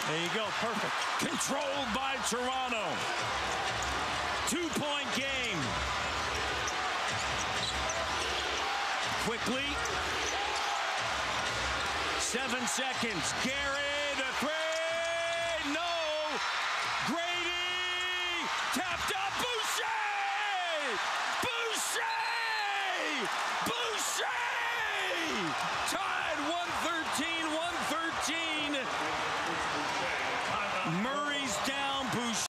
There you go, perfect. Controlled by Toronto. 2-point game. Quickly. 7 seconds. Gary, the three. No. Grady tapped